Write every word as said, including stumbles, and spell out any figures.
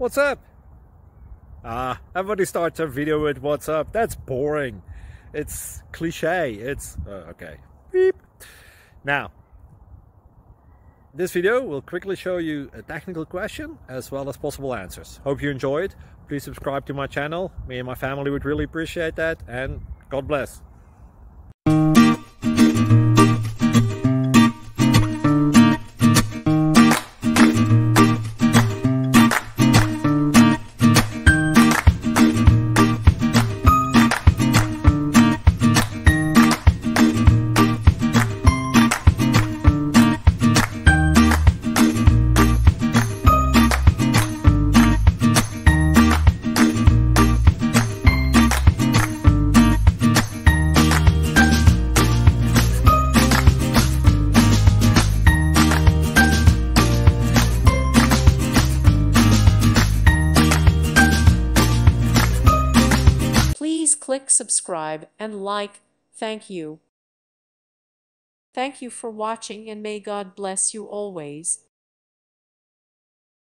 What's up? Ah, everybody starts a video with what's up. That's boring. It's cliche. It's uh, okay. Beep. Now, this video will quickly show you a technical question as well as possible answers. Hope you enjoyed. Please subscribe to my channel. Me and my family would really appreciate that, and God bless. Please click subscribe and like. Thank you. Thank you for watching, and may God bless you always.